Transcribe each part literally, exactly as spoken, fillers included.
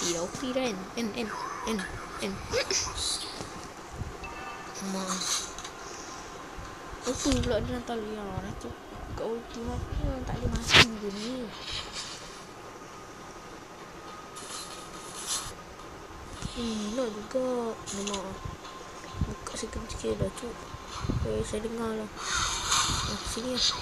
Dah O P dah kan. N N N N. Mak. Apa pula dia nak tahu ya. Nanti kat O P mana tak boleh mati je ni. Hmm, nak juga. Mak. Buka sikit-sikit dah tu. Eh, saya dengar lah. Oh, sini lah.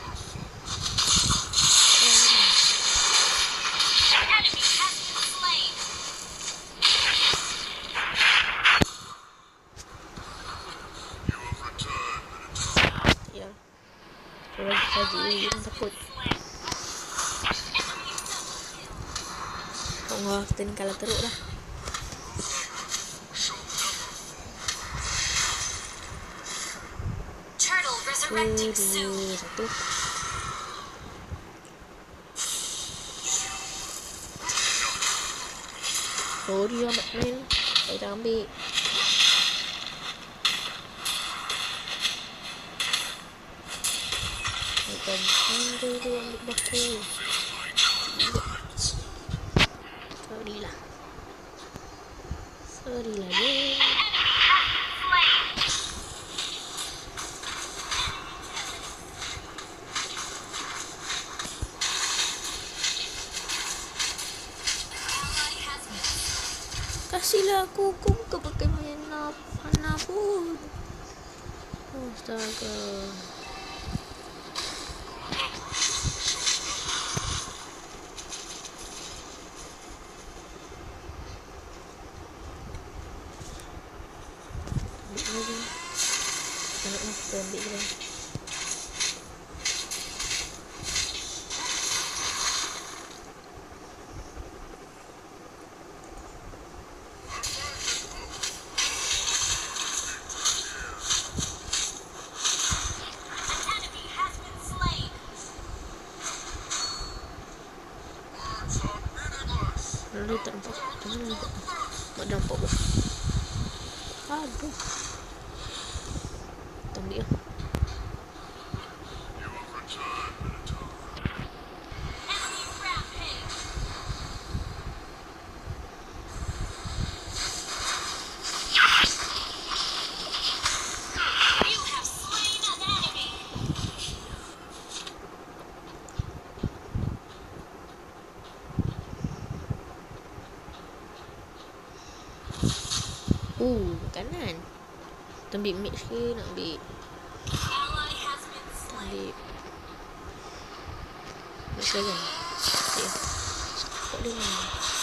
Ya. Kalau saja dia takut. Allah, kita ni kalah teruk dah. Resurrecting soon. Satu. Sorry lah Batman. Saya dah ambil. Bukan anda tu ambil baku. Sorry lah. Sorry lah dia. Kasihlah aku, aku bukan pakai mana mana pun. Oh, astaga. Ambil lagi. Nak nak kita ambil lagi. Lalu tak nampak. Tak nampak. Tak nampak pun. Aduh. Kita ambil lah. Oh, makanan. Kita ambil mix ke nak ambil? Kita ambil mix lagi kan? Okay. Kok dia ni?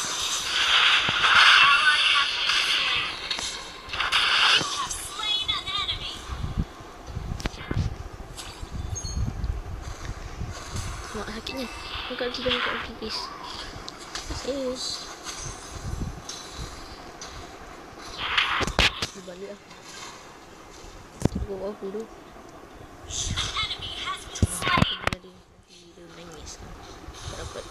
Mak sakitnya. Buka lagi jangan buka lagi please. Terima balik lah. Kita bawa dulu. Jadi dia nangis. Tak dapat.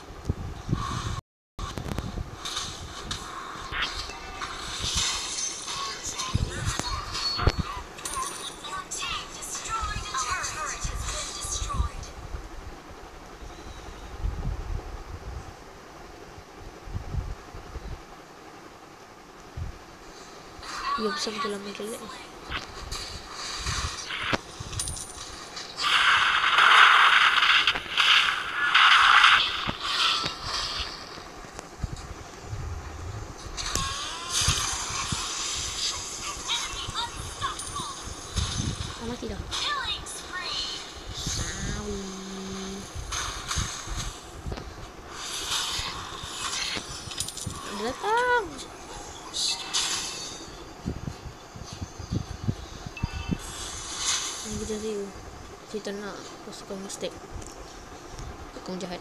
Ya bisa dalam gelap ni. Ah, mati dah. Sawi. Dia datang. Jadi kita nak pasukan mistake tukang jahat.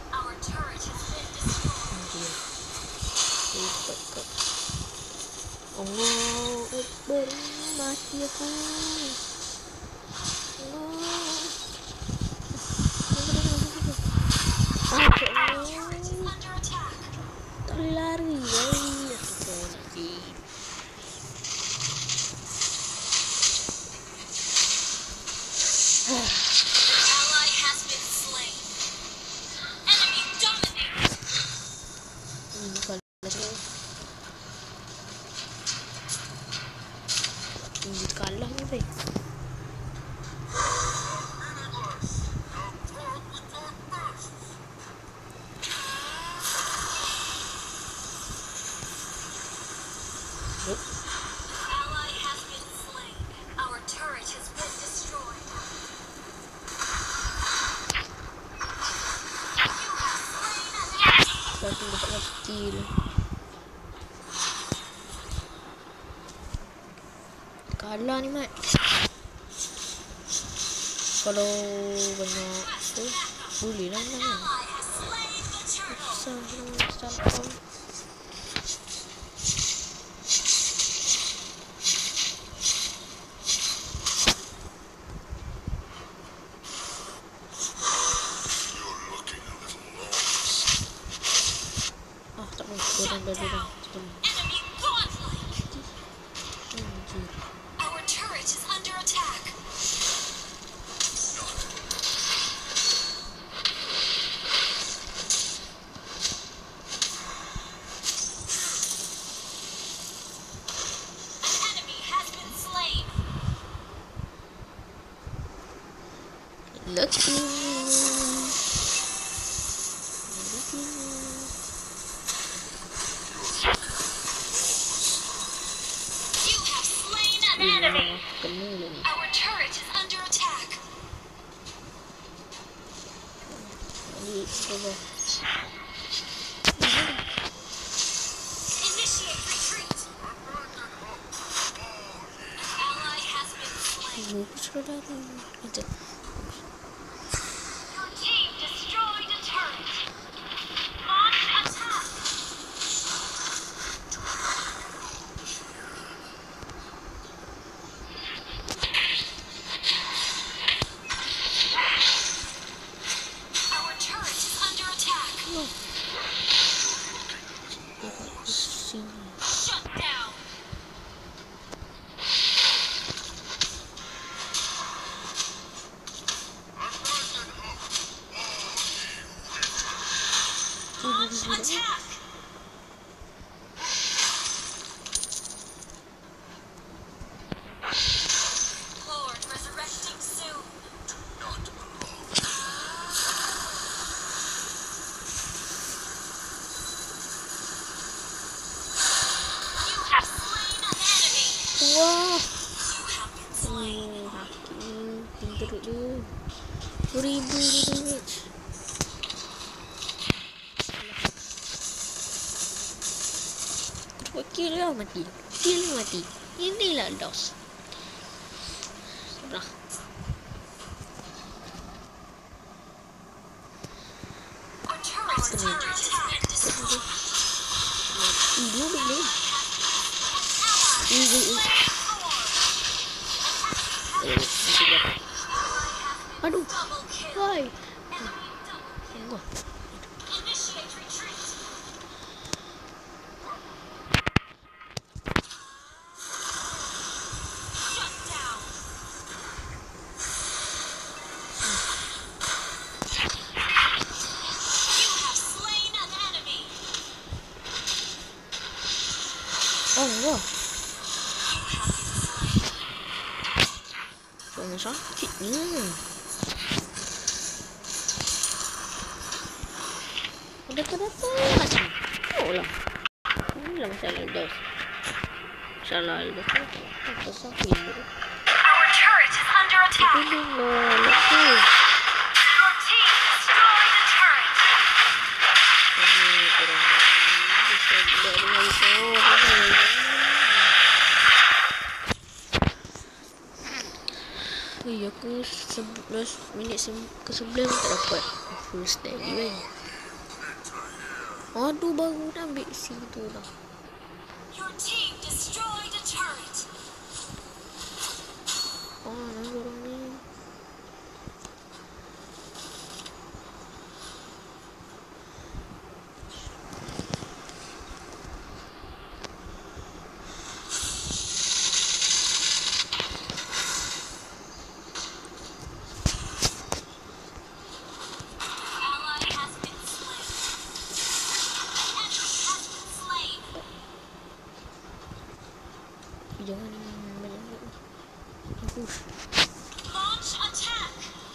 Allah Akbar, mati aku. Tak boleh lari. Aku mati. Ally has been slain. Enemy dominated. Ini kalah ni baik. Ally has been slain. Our turret has been destroyed. You have slain an enemy. Langsung dapat kill. Kalah ni Mat. Kalau banyak tu boleh lah menang kan. Ally has slain the turtle. Susah nak start. Ah tak mau dorang dah dorang. Enemy godlike. Anjir. Our turret is under attack. An enemy has been slain. Lucky. You have slain an enemy. Kena ni. Our turret is under attack. Ni coba. Initiate retreat. An ally has been slain. Muka sudah dah. Itu. Your team destroyed a turret. Launch attack. Our turret is under attack. No. Sini. Shut down. Launch attack. Lord resurrecting soon. You have slain an enemy. Wah. You have been slain. Hmm, hakim. Pintar dia. Seribu damage. Cepat kill lah mati. Kill mati. Inilah loss. Sudah. Our turret is under attack. Mati dulu ni. Ally Ini ini. Eh, mati dia. Aduh. double kill. Why? Enemy double kill. Wah. Initiate retreat. Shut down. You have slain an enemy. Oh, wah. You have been slain. Jangan sakit ni. Udah kau dapat. Oh lah. Inilah masalah dos. Masalah dos. Apa sakit ni? Our turret is under attack. Ini lah. Lepas. Your team destroyed a turret. Ini kurang. Bisa buat dengan itu. Eh, aku sebelas minit ke sebelas tak dapat full stack ni kan. Aduh, baru dah ambil situ dah. Your team destroyed a turret. Oh, nak orang ni. Ally has been slain. An enemy has been slain. Jangan banyak-banyak. Push. Launch attack.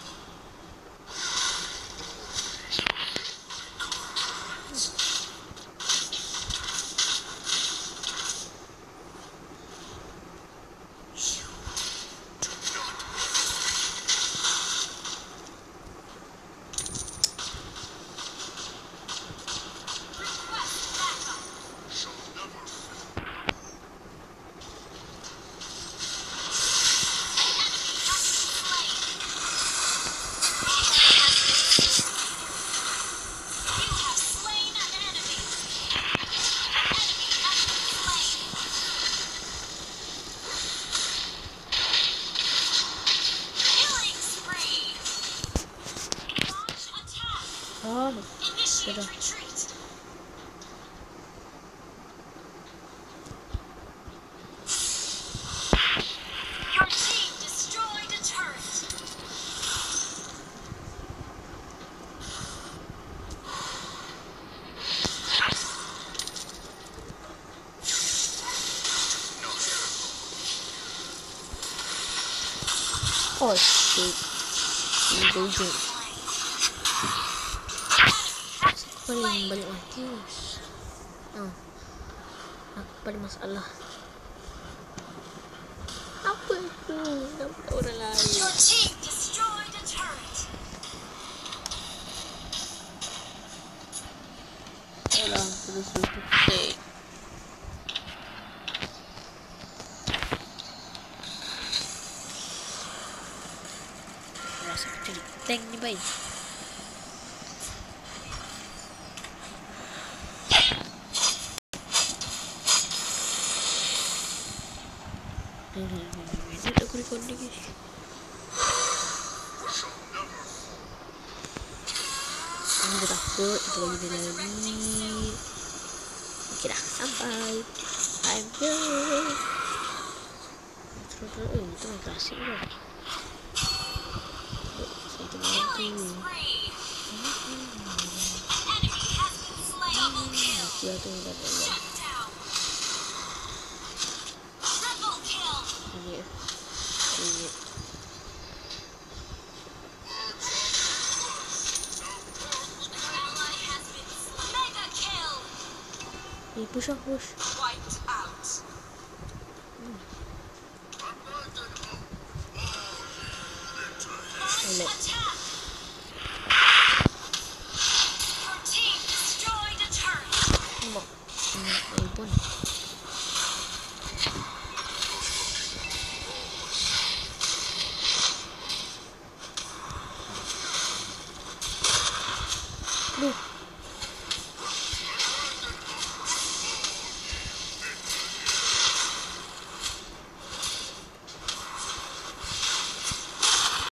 Oh, Initiate sudah. retreat. Your team destroyed a turret. Oh shit. Ini bujung. Paling balik lagi. Ah, aku paling masalah. Apa itu? Nampak orang lain. Your team destroyed a turret. Alah, terus terus. Rasa kecil tank ni baik. Ini aku record lagi. Ini dah takut, itu lagi dia lagi. Okey dah, sampai. I'm here. Terus terus, eh, itu main klasik ke? Satu Killing lagi. spree. An enemy has been slain. Double kill. Dia tu dah dah. Shut down. Triple kill. Ini, ini. Ally has been slain. Mega kill. Eh, push off, push. Wiped out. Launch Oleh. attack. Your team destroyed a turret. Mak. Ini pun. Duh.